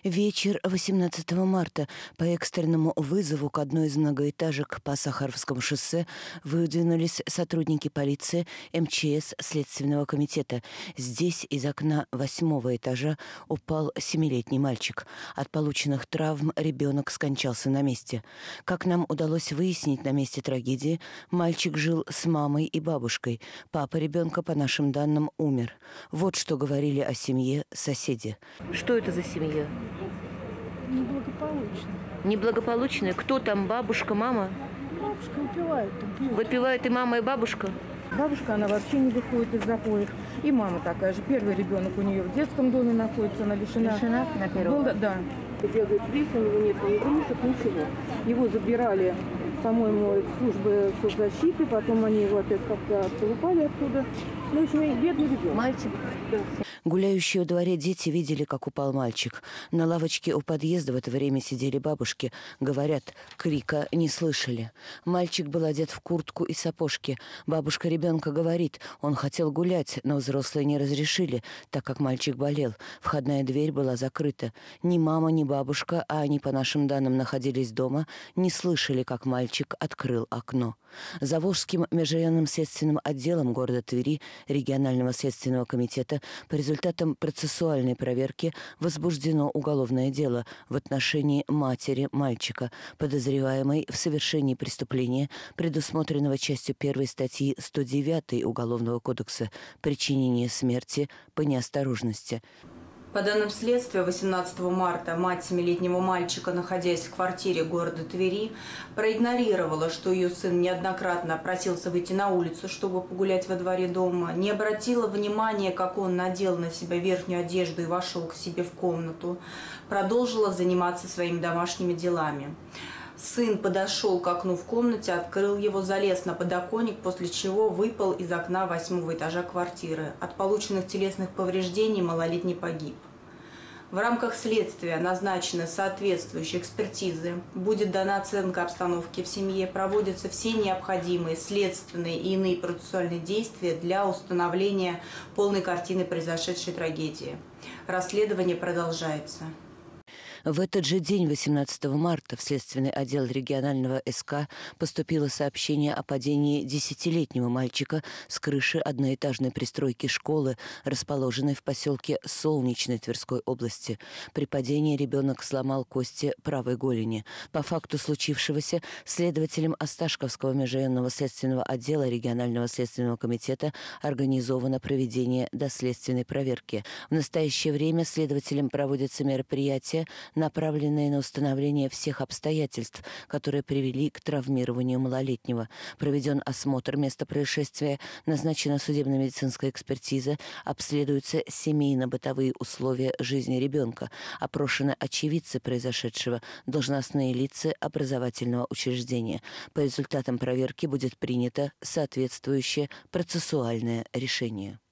Вечер 18 марта по экстренному вызову к одной из многоэтажек по Сахаровскому шоссе выдвинулись сотрудники полиции, МЧС, Следственного комитета. Здесь из окна 8-го этажа упал 7-летний мальчик. От полученных травм ребенок скончался на месте. Как нам удалось выяснить на месте трагедии, мальчик жил с мамой и бабушкой. Папа ребенка, по нашим данным, умер. Вот что говорили о семье соседи. Что это за семья? Неблагополучно. Неблагополучная? Кто там? Бабушка, мама? Бабушка выпивает. Выпивает и мама, и бабушка? Бабушка, она вообще не выходит из запоев. И мама такая же. Первый ребенок у нее в детском доме находится, она лишена. Лишена на первом? Да. Бегает здесь, у него нет ни игрушек, ничего. Его забирали, по-моему, службы соцзащиты, потом они его опять как-то оттолупали оттуда. Ну, в общем, бедный ребенок. Мальчик? Да. Гуляющие во дворе дети видели, как упал мальчик. На лавочке у подъезда в это время сидели бабушки. Говорят, крика не слышали. Мальчик был одет в куртку и сапожки. Бабушка ребенка говорит, он хотел гулять, но взрослые не разрешили, так как мальчик болел. Входная дверь была закрыта. Ни мама, ни бабушка, а они, по нашим данным, находились дома, не слышали, как мальчик открыл окно. Заволжским межрайонным следственным отделом города Твери регионального следственного комитета по результатам процессуальной проверки возбуждено уголовное дело в отношении матери мальчика, подозреваемой в совершении преступления, предусмотренного частью 1 статьи 109 Уголовного кодекса «Причинение смерти по неосторожности». По данным следствия, 18 марта мать 7-летнего мальчика, находясь в квартире города Твери, проигнорировала, что ее сын неоднократно просился выйти на улицу, чтобы погулять во дворе дома, не обратила внимания, как он надел на себя верхнюю одежду и вошел к себе в комнату, продолжила заниматься своими домашними делами. Сын подошел к окну в комнате, открыл его, залез на подоконник, после чего выпал из окна 8-го этажа квартиры. От полученных телесных повреждений малолетний погиб. В рамках следствия назначены соответствующие экспертизы, будет дана оценка обстановки в семье, проводятся все необходимые следственные и иные процессуальные действия для установления полной картины произошедшей трагедии. Расследование продолжается. В этот же день, 18 марта, в Следственный отдел регионального СК поступило сообщение о падении 10-летнего мальчика с крыши одноэтажной пристройки школы, расположенной в поселке Солнечной Тверской области. При падении ребенок сломал кости правой голени. По факту случившегося следователем Осташковского межрайонного следственного отдела регионального следственного комитета организовано проведение доследственной проверки. В настоящее время следователем проводятся мероприятия, направленные на установление всех обстоятельств, которые привели к травмированию малолетнего. Проведен осмотр места происшествия, назначена судебно-медицинская экспертиза, обследуются семейно-бытовые условия жизни ребенка, опрошены очевидцы произошедшего, должностные лица образовательного учреждения. По результатам проверки будет принято соответствующее процессуальное решение.